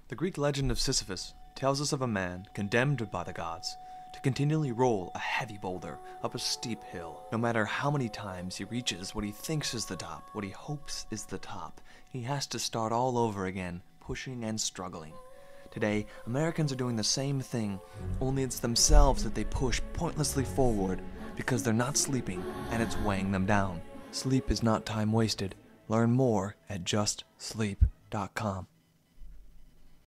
The Greek legend of Sisyphus tells us of a man condemned by the gods to continually roll a heavy boulder up a steep hill. No matter how many times he reaches what he thinks is the top, what he hopes is the top, he has to start all over again, pushing and struggling. Today, Americans are doing the same thing, only it's themselves that they push pointlessly forward because they're not sleeping and it's weighing them down. Sleep is not time wasted. Learn more at justsleep.com.